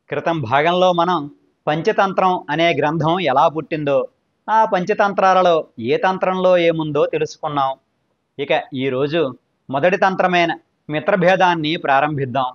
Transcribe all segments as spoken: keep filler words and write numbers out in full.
క్రితం భాగంలో మనం పంచతంత్రం అనే గ్రంథం ఎలా పుట్టిందో, ఆ పంచతంత్రాలలో ఏ తంత్రంలో ఏముందో తెలుసుకున్నాం. ఇక ఈరోజు మొదటి తంత్రమైన మిత్రభేదాన్ని ప్రారంభిద్దాం.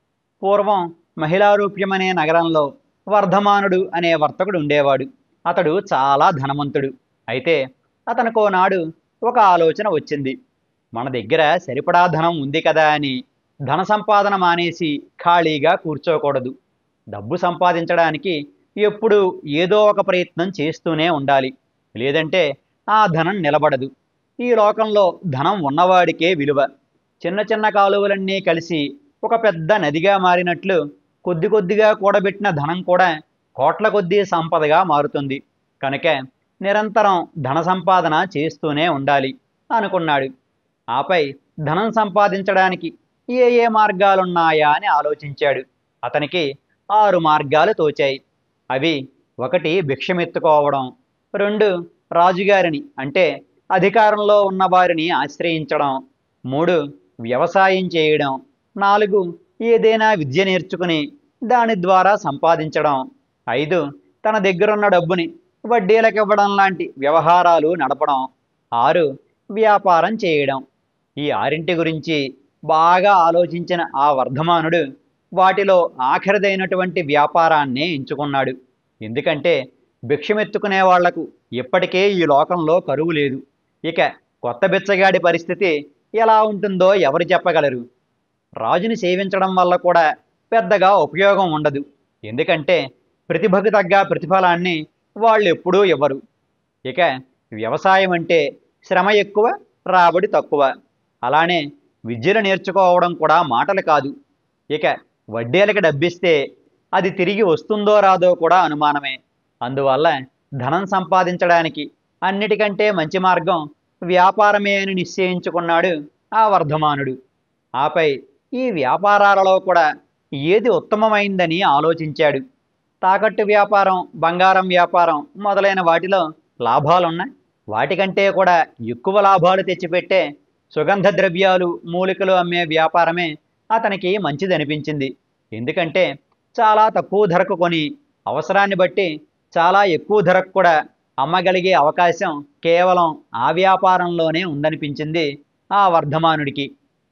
పూర్వం మహిళారూప్యం అనే నగరంలో వర్ధమానుడు అనే వర్తకుడు ఉండేవాడు. అతడు చాలా ధనవంతుడు. అయితే అతనికో నాడు ఒక ఆలోచన వచ్చింది. మన దగ్గర సరిపడా ధనం ఉంది కదా అని ధన సంపాదన మానేసి ఖాళీగా కూర్చోకూడదు. డబ్బు సంపాదించడానికి ఎప్పుడూ ఏదో ఒక ప్రయత్నం చేస్తూనే ఉండాలి. లేదంటే ఆ ధనం నిలబడదు. ఈ లోకంలో ధనం ఉన్నవాడికే విలువ. చిన్న చిన్న కాలువలన్నీ కలిసి ఒక పెద్ద నదిగా మారినట్లు కొద్ది కొద్దిగా కూడబెట్టిన ధనం కూడా కోట్ల కొద్దీ సంపదగా మారుతుంది. కనుక నిరంతరం ధన సంపాదన చేస్తూనే ఉండాలి అనుకున్నాడు. ఆపై ధనం సంపాదించడానికి ఏ ఏ మార్గాలున్నాయా అని ఆలోచించాడు. అతనికి ఆరు మార్గాలు తోచాయి. అవి: ఒకటి భిక్షమెత్తుకోవడం, రెండు రాజుగారిని అంటే అధికారంలో ఉన్న వారిని ఆశ్రయించడం, మూడు వ్యవసాయం చేయడం, నాలుగు ఏదైనా విద్య నేర్చుకుని దాని ద్వారా సంపాదించడం, ఐదు తన దగ్గరున్న డబ్బుని వడ్డీలకు ఇవ్వడం లాంటి వ్యవహారాలు నడపడం, ఆరు వ్యాపారం చేయడం. ఈ ఆరింటి గురించి బాగా ఆలోచించిన ఆ వర్ధమానుడు వాటిలో ఆఖరిదైనటువంటి వ్యాపారాన్నే ఎంచుకున్నాడు. ఎందుకంటే భిక్షమెత్తుకునే వాళ్లకు ఇప్పటికే ఈ లోకంలో కరువు లేదు. ఇక కొత్త బిచ్చగాడి పరిస్థితి ఎలా ఉంటుందో ఎవరు చెప్పగలరు? రాజుని సేవించడం వల్ల కూడా పెద్దగా ఉపయోగం ఉండదు. ఎందుకంటే ప్రతిభకు తగ్గ ప్రతిఫలాన్ని వాళ్ళు ఎప్పుడూ ఇవ్వరు. ఇక వ్యవసాయం అంటే శ్రమ ఎక్కువ, రాబడి తక్కువ. అలానే విద్యలు నేర్చుకోవడం కూడా మాటలు కాదు. ఇక వడ్డీలకి డబ్బిస్తే అది తిరిగి వస్తుందో రాదో కూడా అనుమానమే. అందువల్ల ధనం సంపాదించడానికి అన్నిటికంటే మంచి మార్గం వ్యాపారమే అని నిశ్చయించుకున్నాడు ఆ వర్ధమానుడు. ఆపై ఈ వ్యాపారాలలో కూడా ఏది ఉత్తమమైందని ఆలోచించాడు. తాకట్టు వ్యాపారం, బంగారం వ్యాపారం మొదలైన వాటిలో లాభాలున్నా వాటికంటే కూడా ఎక్కువ లాభాలు తెచ్చిపెట్టే సుగంధ ద్రవ్యాలు, మూలికలు అమ్మే వ్యాపారమే అతనికి మంచిదనిపించింది. ఎందుకంటే చాలా తక్కువ ధరకు కొని అవసరాన్ని బట్టి చాలా ఎక్కువ ధరకు కూడా అమ్మగలిగే అవకాశం కేవలం ఆ వ్యాపారంలోనే ఉందనిపించింది ఆ వర్ధమానుడికి.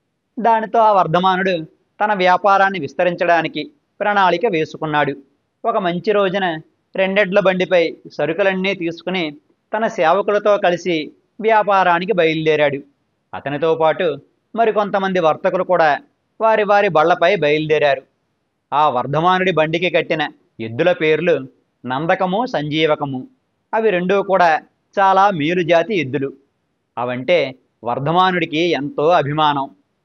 దానితో ఆ వర్ధమానుడు తన వ్యాపారాన్ని విస్తరించడానికి ప్రణాళిక వేసుకున్నాడు. ఒక మంచి రోజున రెండెడ్ల బండిపై సరుకులన్నీ తీసుకుని తన సేవకులతో కలిసి వ్యాపారానికి బయలుదేరాడు. అతనితో పాటు మరికొంతమంది వర్తకులు కూడా వారి వారి బళ్లపై బయలుదేరారు. ఆ వర్ధమానుడి బండికి కట్టిన ఎద్దుల పేర్లు నందకము, సంజీవకము. అవి రెండూ కూడా చాలా మేలుజాతి ఎద్దులు. అవంటే వర్ధమానుడికి ఎంతో అభిమానం.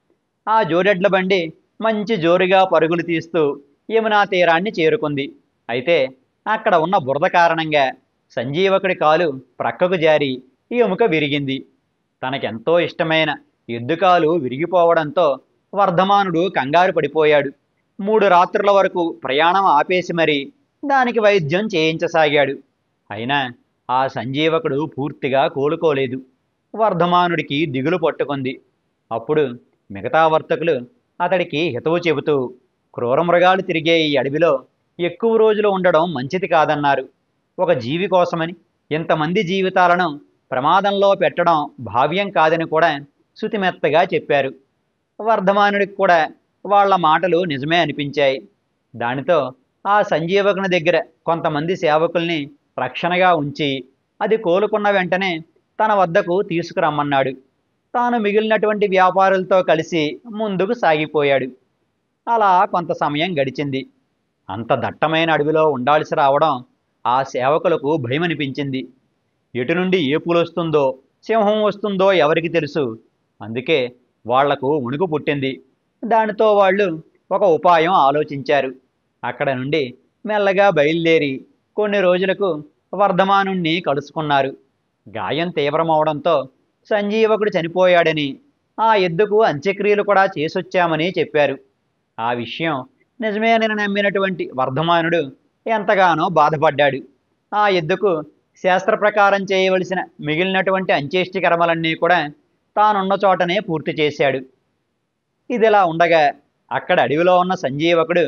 ఆ జోడెడ్ల బండి మంచి జోరుగా పరుగులు తీస్తూ యమునా తీరాన్ని చేరుకుంది. అయితే అక్కడ ఉన్న బురద కారణంగా సంజీవకుడి కాలు ప్రక్కకు జారి ఎముక విరిగింది. తనకెంతో ఇష్టమైన ఎద్దుకాలు విరిగిపోవడంతో వర్ధమానుడు కంగారు పడిపోయాడు. మూడు రాత్రుల వరకు ప్రయాణం ఆపేసి మరీ దానికి వైద్యం చేయించసాగాడు. అయినా ఆ సంజీవకుడు పూర్తిగా కోలుకోలేదు. వర్ధమానుడికి దిగులు పట్టుకుంది. అప్పుడు మిగతా వర్తకులు అతడికి హితవు చెబుతూ క్రూరమృగాలు తిరిగే ఈ అడవిలో ఎక్కువ రోజులు ఉండడం మంచిది కాదన్నారు. ఒక జీవి కోసమని ఇంతమంది జీవితాలను ప్రమాదంలో పెట్టడం భావ్యం కాదని కూడా శుతిమెత్తగా చెప్పారు. వర్ధమానుడికి కూడా వాళ్ల మాటలు నిజమే అనిపించాయి. దానితో ఆ సంజీవకుని దగ్గర కొంతమంది సేవకుల్ని రక్షణగా ఉంచి అది కోలుకున్న వెంటనే తన వద్దకు తీసుకురమ్మన్నాడు. తాను మిగిలినటువంటి వ్యాపారులతో కలిసి ముందుకు సాగిపోయాడు. అలా కొంత సమయం గడిచింది. అంత దట్టమైన అడవిలో ఉండాల్సి రావడం ఆ సేవకులకు భయమనిపించింది. ఎటు నుండి ఏ పులొస్తుందో, సింహం వస్తుందో ఎవరికి తెలుసు. అందుకే వాళ్లకు వణుకు పుట్టింది. దానితో వాళ్ళు ఒక ఉపాయం ఆలోచించారు. అక్కడ నుండి మెల్లగా బయలుదేరి కొన్ని రోజులకు వర్ధమానుణ్ణి కలుసుకున్నారు. గాయం తీవ్రమవడంతో సంజీవకుడు చనిపోయాడని, ఆ ఎద్దుకు అంత్యక్రియలు కూడా చేసొచ్చామని చెప్పారు. ఆ విషయం నిజమేనని నమ్మినటువంటి వర్ధమానుడు ఎంతగానో బాధపడ్డాడు. ఆ ఎద్దుకు శాస్త్ర ప్రకారం చేయవలసిన మిగిలినటువంటి అంత్యేష్టి కర్మలన్నీ కూడా తానున్న చోటనే పూర్తి చేశాడు. ఇదిలా ఉండగా అక్కడ అడవిలో ఉన్న సంజీవకుడు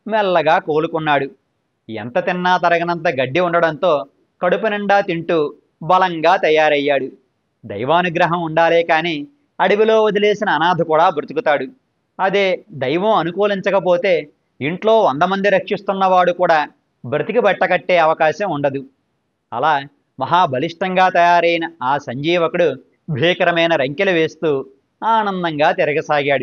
మెల్లగా కోలుకున్నాడు. ఎంత తిన్నా తరగనంత గడ్డి ఉండడంతో కడుపు నిండా తింటూ బలంగా తయారయ్యాడు. దైవానుగ్రహం ఉండాలే కాని అడవిలో వదిలేసిన అనాథ కూడా బ్రతుకుతాడు. అదే దైవం అనుకూలించకపోతే ఇంట్లో వంద మంది రక్షిస్తున్నవాడు కూడా బ్రతికి బట్టకట్టే అవకాశం ఉండదు. అలా మహాబలిష్టంగా తయారైన ఆ సంజీవకుడు భీకరమైన రంకెలు వేస్తూ ఆనందంగా తిరగసాగాడు.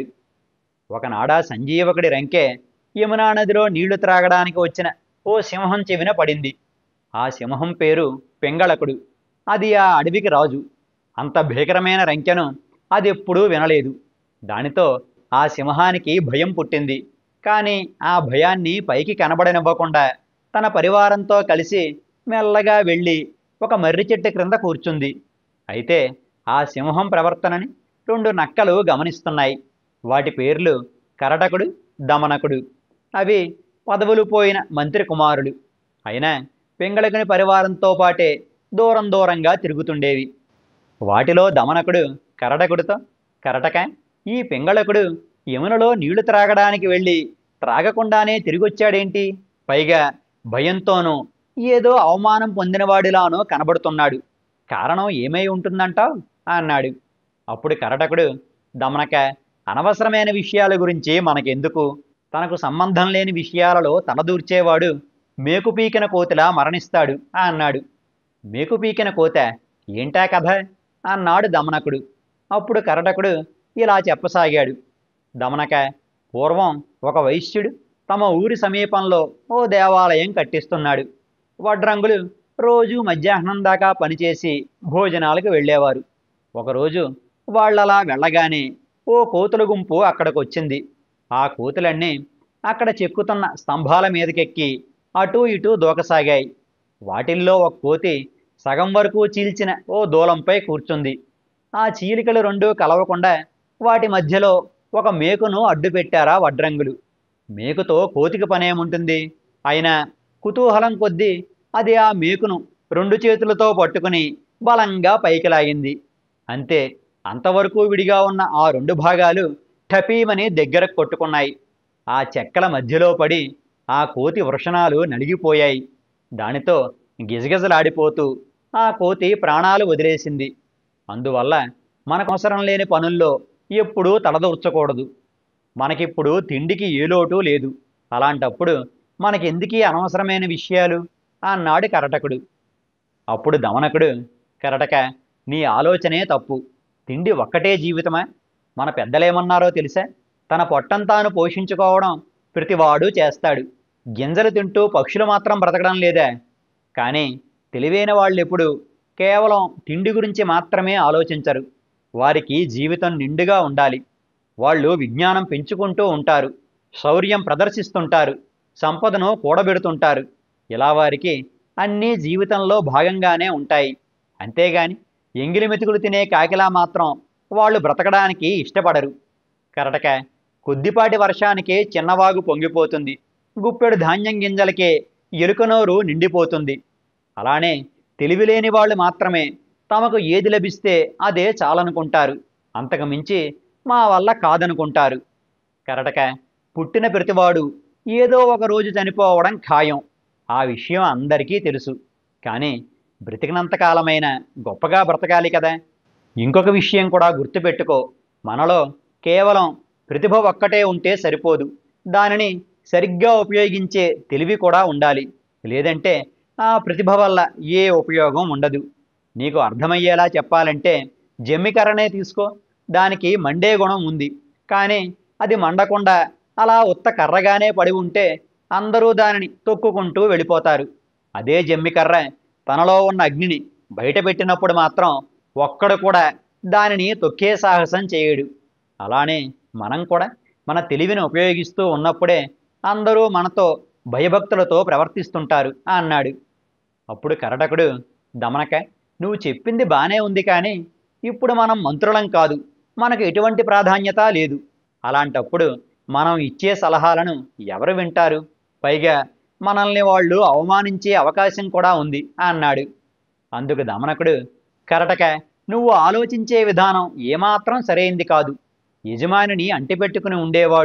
ఒకనాడా సంజీవకుడి రంకె యమునా నదిలో నీళ్లు త్రాగడానికి వచ్చిన ఓ సింహం చెవిన పడింది. ఆ సింహం పేరు పింగళకుడు. అది ఆ అడవికి రాజు. అంత భీకరమైన రంకెను అది ఎప్పుడూ వినలేదు. దానితో ఆ సింహానికి భయం పుట్టింది. కానీ ఆ భయాన్ని పైకి కనబడనివ్వకుండా తన పరివారంతో కలిసి మెల్లగా వెళ్ళి ఒక మర్రి చెట్టు క్రింద కూర్చుంది. అయితే ఆ సింహం ప్రవర్తనని రెండు నక్కలు గమనిస్తున్నాయి. వాటి పేర్లు కరటకుడు, దమనకుడు. అవి పదవులు పోయిన మంత్రి కుమారులు. అయినా పింగళకుని పరివారంతో పాటే దూరం దూరంగా తిరుగుతుండేవి. వాటిలో దమనకుడు కరటకుడితో, కరటక, ఈ పింగళకుడు యమునలో నీళ్లు త్రాగడానికి వెళ్ళి త్రాగకుండానే తిరిగొచ్చాడేంటి? పైగా భయంతోనూ ఏదో అవమానం పొందినవాడిలానో కనబడుతున్నాడు. కారణం ఏమై ఉంటుందంటావ్ అన్నాడు. అప్పుడు కరటకుడు, దమనక, అనవసరమైన విషయాల గురించి మనకెందుకు? తనకు సంబంధం లేని విషయాలలో తలదూర్చేవాడు మేకుపీకిన కోతిలా మరణిస్తాడు అన్నాడు. మేకుపీకిన కోత ఏంటా కథ అన్నాడు దమనకుడు. అప్పుడు కరటకుడు ఇలా చెప్పసాగాడు. దమనక, పూర్వం ఒక వైశ్యుడు తమ ఊరి సమీపంలో ఓ దేవాలయం కట్టిస్తున్నాడు. వడ్రంగులు రోజు మధ్యాహ్నం దాకా పనిచేసి భోజనాలకు వెళ్ళేవారు. ఒకరోజు వాళ్ళలా వెళ్ళగానే ఓ కోతుల గుంపు అక్కడికి వచ్చింది. ఆ కోతులన్నీ అక్కడ చెక్కుతున్న స్తంభాల మీదకెక్కి అటూ ఇటూ దూకసాగాయి. వాటిల్లో ఒక కోతి సగం వరకు చీల్చిన ఓ దూలంపై కూర్చుంది. ఆ చీలికలు రెండూ కలవకుండా వాటి మధ్యలో ఒక మేకును అడ్డుపెట్టారా వడ్రంగులు. మేకుతో కోతికి పనేముంటుంది? అయినా కుతూహలం కొద్దీ అది ఆ మేకును రెండు చేతులతో పట్టుకుని బలంగా పైకి లాగింది. అంతే, అంతవరకు విడిగా ఉన్న ఆ రెండు భాగాలు ఠపీమని దగ్గరకు కొట్టుకున్నాయి. ఆ చెక్కల మధ్యలో పడి ఆ కోతి వృషణాలు నలిగిపోయాయి. దానితో గిజగిజలాడిపోతూ ఆ కోతి ప్రాణాలు వదిలేసింది. అందువల్ల మనకు అవసరం లేని పనుల్లో ఎప్పుడూ తలదూర్చకూడదు. మనకిప్పుడు తిండికి ఏ లోటు లేదు. అలాంటప్పుడు మనకెందుకీ అనవసరమైన విషయాలు అన్నాడు కరటకుడు. అప్పుడు దమనకుడు, కరటక, నీ ఆలోచనే తప్పు. తిండి ఒక్కటే జీవితమా? మన పెద్దలేమన్నారో తెలుసా? తన పొట్టంతాను పోషించుకోవడం ప్రతివాడు చేస్తాడు. గింజలు తింటూ పక్షులు మాత్రం బ్రతకడం లేదా? కానీ తెలివైన వాళ్ళెప్పుడు కేవలం తిండి గురించి మాత్రమే ఆలోచించరు. వారికి జీవితం నిండుగా ఉండాలి. వాళ్ళు విజ్ఞానం పెంచుకుంటూ ఉంటారు, శౌర్యం ప్రదర్శిస్తుంటారు, సంపదను కూడబెడుతుంటారు. ఇలా వారికి అన్నీ జీవితంలో భాగంగానే ఉంటాయి. అంతేగాని ఎంగిలి మెతుకులు తినే కాకిలా మాత్రం వాళ్ళు బ్రతకడానికి ఇష్టపడరు. కరటక, కొద్దిపాటి వర్షానికే చిన్నవాగు పొంగిపోతుంది. గుప్పెడు ధాన్యం గింజలకే ఎలుకనోరు నిండిపోతుంది. అలానే తెలివిలేని వాళ్ళు మాత్రమే తమకు ఏది లభిస్తే అదే చాలనుకుంటారు. అంతకు మించి మా వల్ల కాదనుకుంటారు. కరటక, పుట్టిన ప్రతివాడు ఏదో ఒక రోజు చనిపోవడం ఖాయం. ఆ విషయం అందరికీ తెలుసు. కానీ బ్రతికినంతకాలమైనా గొప్పగా బ్రతకాలి కదా. ఇంకొక విషయం కూడా గుర్తుపెట్టుకో. మనలో కేవలం ప్రతిభ ఒక్కటే ఉంటే సరిపోదు. దానిని సరిగ్గా ఉపయోగించే తెలివి కూడా ఉండాలి. లేదంటే ఆ ప్రతిభ వల్ల ఏ ఉపయోగం ఉండదు. నీకు అర్థమయ్యేలా చెప్పాలంటే జమ్మికర్రనే తీసుకో. దానికి మండే గుణం ఉంది. కానీ అది మండకుండా అలా ఉత్త కర్రగానే పడి ఉంటే అందరూ దానిని తొక్కుకుంటూ వెళ్ళిపోతారు. అదే జమ్మికర్ర తనలో ఉన్న అగ్నిని బయటపెట్టినప్పుడు మాత్రం ఒక్కడు కూడా దానిని తొక్కే సాహసం చేయడు. అలానే మనం కూడా మన తెలివిని ఉపయోగిస్తూ ఉన్నప్పుడే అందరూ మనతో భయభక్తులతో ప్రవర్తిస్తుంటారు అన్నాడు. అప్పుడు కరటకుడు, దమనక, నువ్వు చెప్పింది బానే ఉంది. కానీ ఇప్పుడు మనం మంత్రులం కాదు. మనకు ఎటువంటి ప్రాధాన్యత లేదు. అలాంటప్పుడు మనం ఇచ్చే సలహాలను ఎవరు వింటారు? పైగా మనల్ని వాళ్ళు అవమానించే అవకాశం కూడా ఉంది అన్నాడు. అందుకు దమనకుడు, కరటక, నువ్వు ఆలోచించే విధానం ఏమాత్రం సరైంది కాదు. యజమానిని అంటిపెట్టుకుని ఉండేవాడు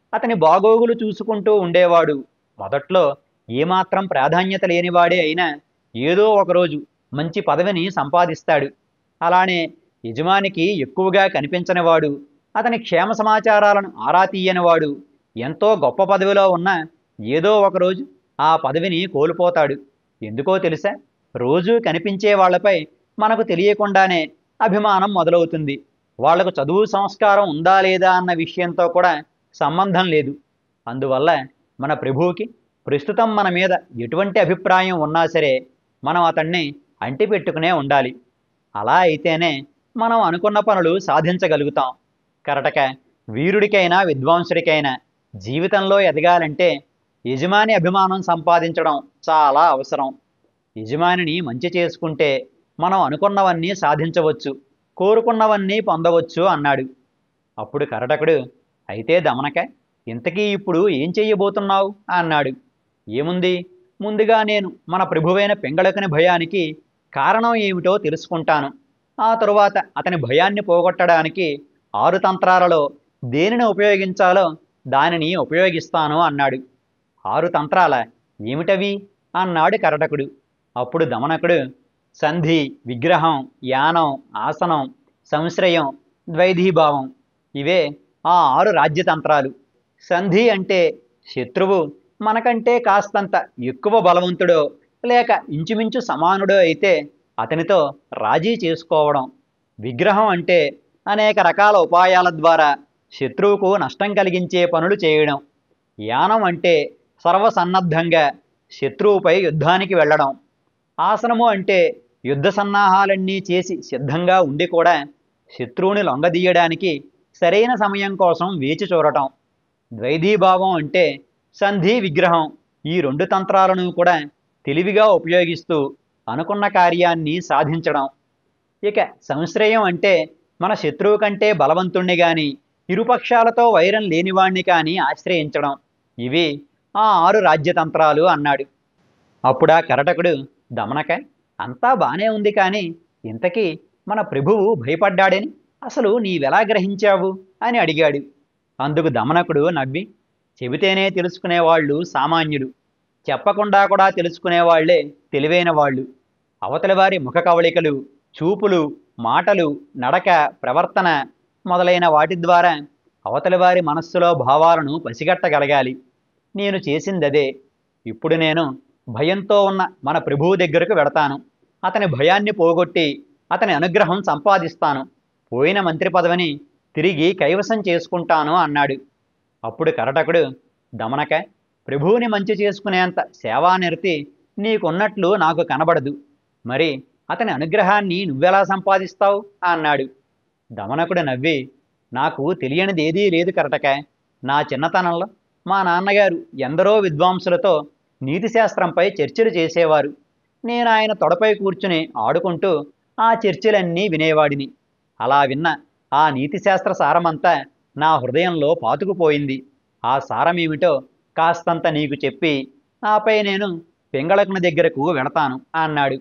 అతని బాగోగులు చూసుకుంటూ ఉండేవాడు. మొదట్లో ఏమాత్రం ప్రాధాన్యత లేనివాడే అయినా ఏదో ఒకరోజు మంచి పదవిని సంపాదిస్తాడు. అలానే యజమానికి ఎక్కువగా కనిపించనివాడు, అతని క్షేమ సమాచారాలను ఆరా తీయనివాడు ఎంతో గొప్ప పదవిలో ఉన్న ఏదో ఒకరోజు ఆ పదవిని కోల్పోతాడు. ఎందుకో తెలుసా? రోజూ కనిపించే వాళ్లపై మనకు తెలియకుండానే అభిమానం మొదలవుతుంది. వాళ్లకు చదువు సంస్కారం ఉందా లేదా అన్న విషయంతో కూడా సంబంధం లేదు. అందువల్ల మన ప్రభువుకి ప్రస్తుతం మన మీద ఎటువంటి అభిప్రాయం ఉన్నా సరే మనం అతన్ని అంటిపెట్టుకునే ఉండాలి. అలా అయితేనే మనం అనుకున్న పనులు సాధించగలుగుతాం. కరటక వీరుడికైనా విద్వాంసుడికైనా జీవితంలో ఎదగాలంటే యజమాని అభిమానం సంపాదించడం చాలా అవసరం. యజమానిని మంచి చేసుకుంటే మనం అనుకున్నవన్నీ సాధించవచ్చు, కోరుకున్నవన్నీ పొందవచ్చు అన్నాడు. అప్పుడు కరటకుడు, అయితే దమనక, ఇంతకీ ఇప్పుడు ఏం చెయ్యబోతున్నావు అన్నాడు. ఏముంది, ముందుగా నేను మన ప్రభువైన పింగళకుని భయానికి కారణం ఏమిటో తెలుసుకుంటాను. ఆ తరువాత అతని భయాన్ని పోగొట్టడానికి ఆరు తంత్రాలలో దేనిని ఉపయోగించాలో దానిని ఉపయోగిస్తాను అన్నాడు. ఆరు తంత్రాల? ఏమిటవి అన్నాడు కరటకుడు. అప్పుడు దమనకుడు, సంధి, విగ్రహం, యానం, ఆసనం, సంశ్రయం, ద్వైధీభావం, ఇవే ఆ ఆరు రాజ్యతంత్రాలు. సంధి అంటే శత్రువు మనకంటే కాస్తంత ఎక్కువ బలవంతుడో లేక ఇంచుమించు సమానుడో అయితే అతనితో రాజీ చేసుకోవడం. విగ్రహం అంటే అనేక రకాల ఉపాయాల ద్వారా శత్రువుకు నష్టం కలిగించే పనులు చేయడం. యానం అంటే సర్వసన్నద్ధంగా శత్రువుపై యుద్ధానికి వెళ్ళడం. ఆసనము అంటే యుద్ధ సన్నాహాలన్నీ చేసి సిద్ధంగా ఉండి కూడా శత్రువుని లొంగదీయడానికి సరైన సమయం కోసం వేచి చూడటం. ద్వైధీభావం అంటే సంధి, విగ్రహం ఈ రెండు తంత్రాలను కూడా తెలివిగా ఉపయోగిస్తూ అనుకున్న కార్యాన్ని సాధించడం. ఇక సంశ్రయం అంటే మన శత్రువు కంటే బలవంతుణ్ణి కానీ ఇరుపక్షాలతో వైరం లేనివాణ్ణి కానీ ఆశ్రయించడం. ఇవి ఆ ఆరు రాజ్యతంత్రాలు అన్నాడు. అప్పుడా కరటకుడు, దమనక, అంతా బానే ఉంది కానీ ఇంతకీ మన ప్రభువు భయపడ్డాడని అసలు నీవెలా గ్రహించావు అని అడిగాడు. అందుకు దమనకుడు నవ్వి, చెబితేనే తెలుసుకునేవాళ్ళు సామాన్యులు, చెప్పకుండా కూడా తెలుసుకునేవాళ్లే తెలివైన వాళ్ళు. అవతలి వారి ముఖ కవళికలు, చూపులు, మాటలు, నడక, ప్రవర్తన మొదలైన వాటి ద్వారా అవతలి వారి మనస్సులో భావాలను పసిగట్టగలగాలి. నేను చేసిందదే. ఇప్పుడు నేను భయంతో ఉన్న మన ప్రభువు దగ్గరకు వెడతాను. అతని భయాన్ని పోగొట్టి అతని అనుగ్రహం సంపాదిస్తాను. పోయిన మంత్రి పదవిని తిరిగి కైవసం చేసుకుంటాను అన్నాడు. అప్పుడు కరటకుడు, దమనక, ప్రభువుని మంచి చేసుకునేంత సేవానిరతి నీకున్నట్లు నాకు కనబడదు. మరి అతని అనుగ్రహాన్ని నువ్వెలా సంపాదిస్తావు అన్నాడు. దమనకుడు నవ్వి, నాకు తెలియనిదేదీ లేదు కరటక. నా చిన్నతనంలో మా నాన్నగారు ఎందరో విద్వాంసులతో నీతిశాస్త్రంపై చర్చలు చేసేవారు. నేను ఆయన తొడపై కూర్చుని ఆడుకుంటూ ఆ చర్చలన్నీ వినేవాడిని. అలా విన్న ఆ నీతిశాస్త్ర సారమంతా నా హృదయంలో పాతుకుపోయింది. ఆ సారమేమిటో కాస్తంత నీకు చెప్పి ఆపై నేను పింగళకుని దగ్గరకు వెళతాను అన్నాడు.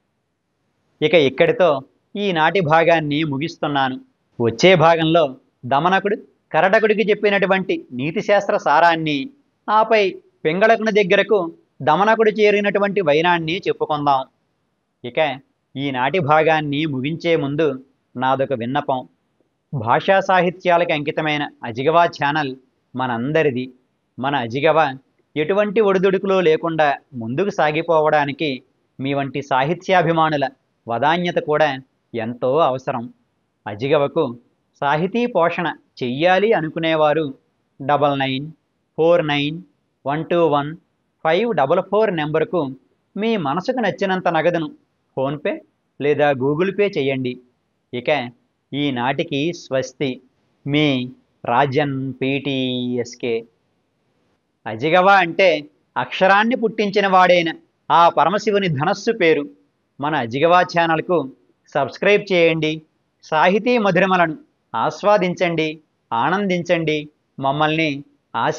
ఇక ఇక్కడితో ఈనాటి భాగాన్ని ముగిస్తున్నాను. వచ్చే భాగంలో దమనకుడు కరటకుడికి చెప్పినటువంటి నీతిశాస్త్ర సారాన్ని, ఆపై పింగళకుని దగ్గరకు దమనకుడు చేరినటువంటి వైనాన్ని చెప్పుకుందాం. ఇక ఈనాటి భాగాన్ని ముగించే ముందు నాదొక విన్నపం. భాషా సాహిత్యాలకు అంకితమైన అజిగవా ఛానల్ మనందరిది. మన అజిగవ ఎటువంటి ఒడిదుడుకులు లేకుండా ముందుకు సాగిపోవడానికి మీ వంటి సాహిత్యాభిమానుల వదాన్యత కూడా ఎంతో అవసరం. అజిగవకు సాహితీ పోషణ చెయ్యాలి అనుకునేవారు double nine four nine one two one five double four నెంబరుకు మీ మనసుకు నచ్చినంత నగదును ఫోన్పే లేదా గూగుల్ పే చేయండి. ఇక ఈనాటికి స్వస్తి. మీ రాజన్ పీటీఎస్కే. అజిగవ అంటే అక్షరాన్ని పుట్టించిన వాడైన ఆ పరమశివుని ధనస్సు పేరు. మన అజిగవా ఛానల్కు సబ్స్క్రైబ్ చేయండి. సాహితీ మధురిమలను ఆస్వాదించండి, ఆనందించండి, మమ్మల్ని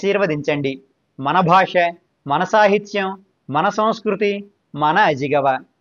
ఆశీర్వదించండి. మన భాష, మన సాహిత్యం, మన సంస్కృతి, మన అజిగవ.